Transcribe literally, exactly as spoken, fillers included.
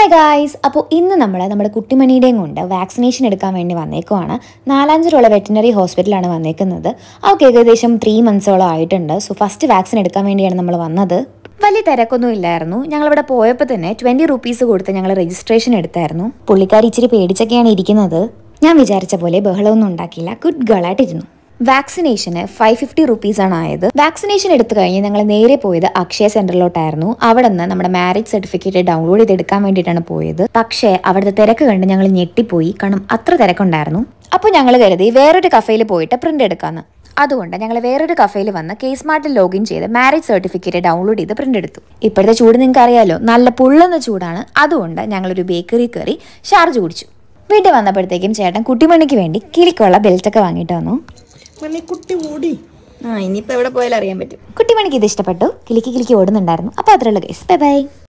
Hi guys, അപ്പോൾ ഇന്ന് നമ്മൾ നമ്മുടെ കുട്ടിമണിയുടെയും കൊണ്ട് വാക്സിനേഷൻ എടുക്കാൻ വേണ്ടി വന്നേക്കുവാണ്. നാലാഞ്ചിലുള്ള വെറ്റിനറി ഹോസ്പിറ്റലാണ് വന്നേക്കുന്നത്. അവർക്ക് ഏകദേശം ത്രീ മന്ത്സോളം ആയിട്ടുണ്ട്. സോ ഫസ്റ്റ് വാക്സിൻ എടുക്കാൻ വേണ്ടിയാണ് നമ്മൾ വന്നത്. വലിയ തിരക്കൊന്നും ഇല്ലായിരുന്നു. ഞങ്ങളിവിടെ പോയപ്പോൾ തന്നെ ട്വൻറ്റി റുപ്പീസ് കൊടുത്ത് ഞങ്ങൾ രജിസ്ട്രേഷൻ എടുത്തായിരുന്നു. പുള്ളിക്കാരി ഇച്ചിരി പേടിച്ചൊക്കെയാണ് ഇരിക്കുന്നത്. ഞാൻ വിചാരിച്ച പോലെ ബഹളമൊന്നും ഉണ്ടാക്കിയില്ല. ഗുഡ് ഗേളായിട്ടിരുന്നു. വാക്സിനേഷന് ഫൈവ് ഫിഫ്റ്റി റുപ്പീസാണ് ആയത്. വാക്സിനേഷൻ എടുത്തു കഴിഞ്ഞ് ഞങ്ങൾ നേരെ പോയത് അക്ഷയ സെന്ററിലോട്ടായിരുന്നു. അവിടെ നിന്ന് നമ്മുടെ മാരേജ് സർട്ടിഫിക്കറ്റ് ഡൗൺലോഡ് ചെയ്തെടുക്കാൻ വേണ്ടിയിട്ടാണ് പോയത്. പക്ഷേ അവിടുത്തെ തിരക്ക് കണ്ട് ഞങ്ങൾ ഞെട്ടിപ്പോയി. കാരണം അത്ര തിരക്കുണ്ടായിരുന്നു. അപ്പോൾ ഞങ്ങൾ കരുതി വേറൊരു കഫേയിൽ പോയിട്ട് പ്രിന്റ് എടുക്കാമെന്ന്. അതുകൊണ്ട് ഞങ്ങൾ വേറൊരു കഫേയിൽ വന്ന് കേസ് സ്മാർട്ടിൽ ലോഗിൻ ചെയ്ത് മാരേജ് സർട്ടിഫിക്കറ്റ് ഡൗൺലോഡ് ചെയ്ത് പ്രിന്റ് എടുത്തു. ഇപ്പോഴത്തെ ചൂട് നിങ്ങൾക്ക് അറിയാലോ, നല്ല പൊള്ളുന്ന ചൂടാണ്. അതുകൊണ്ട് ഞങ്ങളൊരു ബേക്കറി കയറി ഷാർജ് കുടിച്ചു. വീട്ടിൽ വന്നപ്പോഴത്തേക്കും ചേട്ടൻ കുട്ടിമണിക്ക് വേണ്ടി കിളിക്കുള്ള ബെൽറ്റൊക്കെ വാങ്ങിയിട്ട് വന്നു. കുട്ടി ഓടി ആ ഇനിയിപ്പോൾ എവിടെ പോയാലും അറിയാൻ പറ്റും. കുട്ടിമണിക്ക് ഇത് ഇഷ്ടപ്പെട്ടു. കിളിക്ക് കിളിക്ക് ഓടുന്നുണ്ടായിരുന്നു. അപ്പോൾ അത്രയുള്ള കേസ്. Bye bye.